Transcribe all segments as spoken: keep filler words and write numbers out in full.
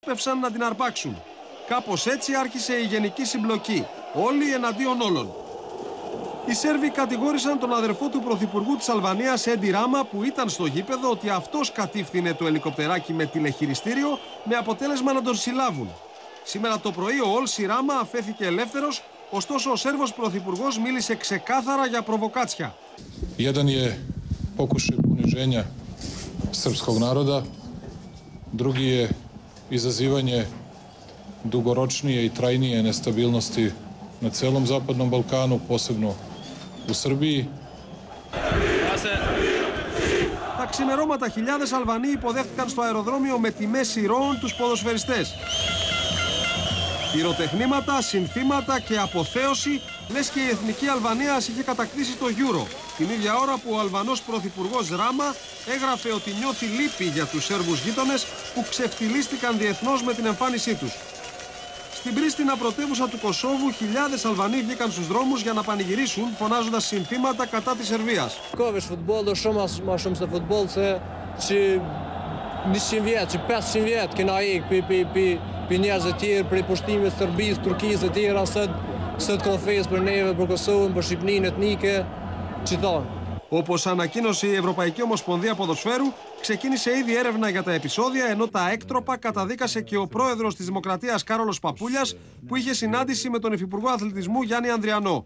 έσπευσαν να την αρπάξουν. Κάπως έτσι άρχισε η γενική συμπλοκή, όλοι εναντίον όλων. Οι Σέρβοι κατηγόρησαν τον αδερφό του πρωθυπουργού της Αλβανίας, Έντι Ράμα, που ήταν στο γήπεδο, ότι αυτός κατήφθηνε το ελικοπτεράκι με τηλεχειριστήριο, με αποτέλεσμα να τον συλλάβουν. Σήμερα το πρωί ο Όλσι Ράμα αφέθηκε ελεύθερος, ωστόσο ο Σέρβος πρωθυπουργός μίλησε ξεκάθαρα για προβοκάτσια. Jedan je pokušaj poniženja srpskog naroda, drugi je izazivanje dugoročnije i trajnije nestabilnosti na celom Zapadnom Balkanu, posebno u Srbiji. Τα ξημερώματα χιλιάδες Αλβανοί υποδέχτηκαν στο αεροδρόμιο με τιμές ηρώων τους ποδοσφαιριστές. Πυροτεχνήματα, συνθήματα και αποθέωση, λες και η εθνική Αλβανία είχε κατακτήσει το Euro. Την ίδια ώρα που ο Αλβανός πρωθυπουργός Ράμα έγραφε ότι νιώθει λύπη για τους Σέρβους γείτονες που ξεφτυλίστηκαν διεθνώς με την εμφάνισή τους. Στην Πρίστινα, πρωτεύουσα του Κωσόβου, χιλιάδες Αλβανοί βγήκαν στους δρόμους για να πανηγυρίσουν, φωνάζοντας συνθήματα κατά της Σερβίας. Όπως ανακοίνωσε η Ευρωπαϊκή Ομοσπονδία Ποδοσφαίρου, ξεκίνησε ήδη έρευνα για τα επεισόδια, ενώ τα έκτροπα καταδίκασε και ο πρόεδρος της Δημοκρατίας Κάρολος Παπούλιας, που είχε συνάντηση με τον Υφυπουργό Αθλητισμού Γιάννη Ανδριανό.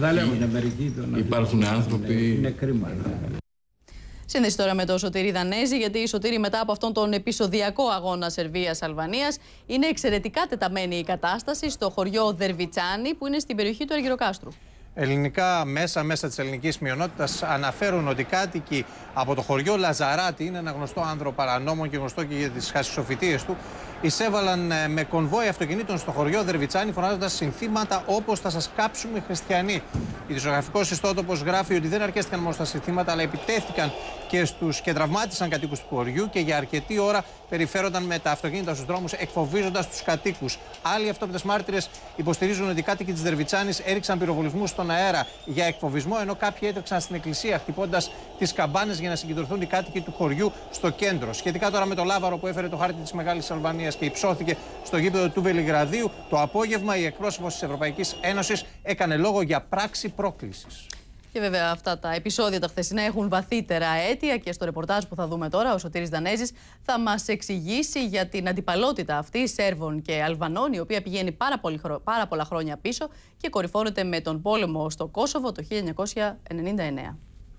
Υπάρχουν άνθρωποι. Είναι κρίμα. Σύνδεση τώρα με τον Σωτήρη Δανέζη, γιατί η Σωτήρη, μετά από αυτόν τον επεισοδιακό αγώνα Σερβίας-Αλβανίας, είναι εξαιρετικά τεταμένη η κατάσταση στο χωριό Δερβιτσάνι, που είναι στην περιοχή του Αργυροκάστρου. Ελληνικά μέσα, μέσα της ελληνικής μειονότητας αναφέρουν ότι κάτοικοι από το χωριό Λαζαράτη, είναι ένα γνωστό άνδρο παρανόμων και γνωστό και για τις χασισοφυτίες του, εισέβαλαν με κονβόι αυτοκινήτων στο χωριό Δερβιτσάνι, φωνάζοντας συνθήματα όπως «Θα σας κάψουμε χριστιανοί». Η δισογραφικός ιστότοπος γράφει ότι δεν αρκέστηκαν μόνο στα συνθήματα, αλλά επιτέθηκαν και στους και τραυμάτισαν κατοίκους του χωριού και για αρκετή ώρα περιφέρονταν με τα αυτοκίνητα στους δρόμους, εκφοβίζοντας τους κατοίκους. Άλλοι αυτόπτες μάρτυρες υποστηρίζουν ότι οι κάτοικοι της Δερβιτσάνης έριξαν πυροβολισμούς στον αέρα για εκφοβισμό, ενώ κάποιοι έτρεξαν στην εκκλησία χτυπώντας τις καμπάνες για να συγκεντρωθούν οι κάτοικοι του χωριού στο κέντρο. Σχετικά τώρα με το Λάβαρο που έφερε το χάρτη της Μεγάλης Αλβανίας και υψώθηκε στο γήπεδο του Βελιγραδίου, το απόγευμα η εκπρόσωπος της Ευρωπαϊκής Ένωσης έκανε λόγο για πράξη πρόκλησης. Και βέβαια αυτά τα επεισόδια τα χθεσινά έχουν βαθύτερα αίτια και στο ρεπορτάζ που θα δούμε τώρα ο Σωτήρης Δανέζης θα μας εξηγήσει για την αντιπαλότητα αυτή Σέρβων και Αλβανών, η οποία πηγαίνει πάρα, πολύ, πάρα πολλά χρόνια πίσω και κορυφώνεται με τον πόλεμο στο Κόσοβο το χίλια εννιακόσια ενενήντα εννέα.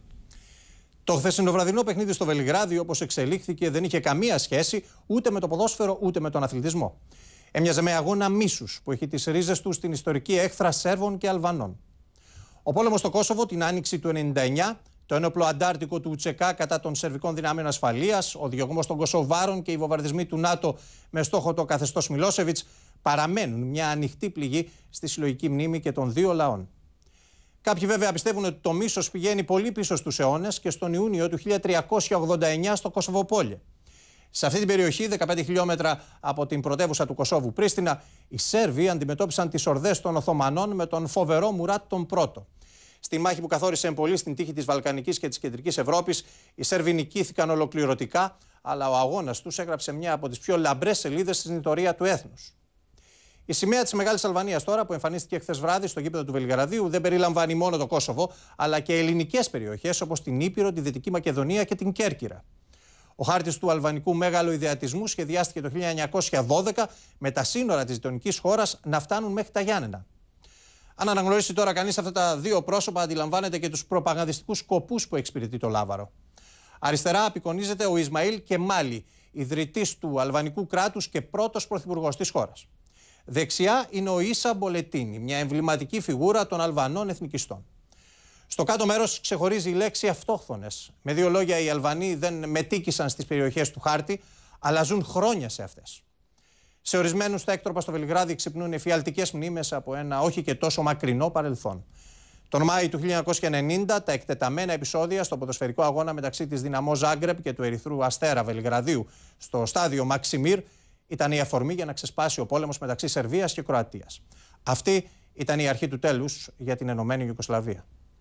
Το χθεσινοβραδινό παιχνίδι στο Βελιγράδι, όπως εξελίχθηκε, δεν είχε καμία σχέση ούτε με το ποδόσφαιρο ούτε με τον αθλητισμό. Έμοιαζε με αγώνα μίσους που έχει τις ρίζες του στην ιστορική έχθρα Σέρβων και Αλβανών. Ο πόλεμος στο Κόσοβο την άνοιξη του ενενήντα εννέα, το ένοπλο αντάρτικο του Ουτσεκά κατά των σερβικών δυνάμεων ασφαλείας, ο διωγμός των Κωσοβάρων και οι βομβαρδισμοί του ΝΑΤΟ με στόχο το καθεστώς Μιλόσεβιτς παραμένουν μια ανοιχτή πληγή στη συλλογική μνήμη και των δύο λαών. Κάποιοι βέβαια πιστεύουν ότι το μίσος πηγαίνει πολύ πίσω στους αιώνες και στον Ιούνιο του χίλια τριακόσια ογδόντα εννέα στο Κωσοβοπόλе. Σε αυτή την περιοχή, δεκαπέντε χιλιόμετρα από την πρωτεύουσα του Κωσόβου Πρίστινα, οι Σέρβοι αντιμετώπισαν τις ορδές των Οθωμανών με τον φοβερό Μουράτ τον Πρώτο. Στη μάχη που καθόρισε πολύ στην τύχη της Βαλκανικής και της Κεντρικής Ευρώπης, οι Σέρβοι νικήθηκαν ολοκληρωτικά, αλλά ο αγώνας τους έγραψε μια από τις πιο λαμπρές σελίδες στην ιστορία του έθνους. Η σημαία της Μεγάλης Αλβανίας τώρα, που εμφανίστηκε χθες βράδυ στο γήπεδο του Βελιγραδίου, δεν περιλαμβάνει μόνο το Κόσοβο, αλλά και ελληνικές περιοχές όπως την Ήπειρο, τη Δυτική Μακεδονία και την Κέρκυρα. Ο χάρτης του αλβανικού μέγαλου ιδεατισμού σχεδιάστηκε το χίλια εννιακόσια δώδεκα με τα σύνορα της γειτονικής χώρας να φτάνουν μέχρι τα Γιάννενα. Αν αναγνωρίσει τώρα κανείς αυτά τα δύο πρόσωπα, αντιλαμβάνεται και τους προπαγανδιστικούς σκοπούς που εξυπηρετεί το Λάβαρο. Αριστερά απεικονίζεται ο Ισμαήλ Κεμάλι, ιδρυτής του αλβανικού κράτους και πρώτος πρωθυπουργός της χώρας. Δεξιά είναι ο Ίσα Μπολετίνη, μια εμβληματική φιγούρα των Αλβανών εθνικιστών. Στο κάτω μέρος ξεχωρίζει η λέξη αυτόχθονες. Με δύο λόγια, οι Αλβανοί δεν μετήκησαν στις περιοχές του χάρτη, αλλά ζουν χρόνια σε αυτές. Σε ορισμένους τα έκτροπα στο Βελιγράδι ξυπνούν εφιαλτικές μνήμες από ένα όχι και τόσο μακρινό παρελθόν. Τον Μάη του χίλια εννιακόσια ενενήντα, τα εκτεταμένα επεισόδια στο ποδοσφαιρικό αγώνα μεταξύ της Δυναμό Ζάγκρεπ και του Ερυθρού Αστέρα Βελιγραδίου στο στάδιο Μαξιμίρ ήταν η αφορμή για να ξεσπάσει ο πόλεμος μεταξύ Σερβίας και Κροατίας. Αυτή ήταν η αρχή του τέλους για την Ενωμένη Ιουγκοσλαβία.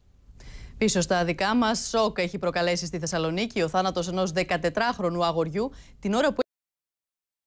Πίσω στα δικά μας, σοκ έχει προκαλέσει στη Θεσσαλονίκη ο θάνατος ενός δεκατετράχρονου αγοριού την ώρα που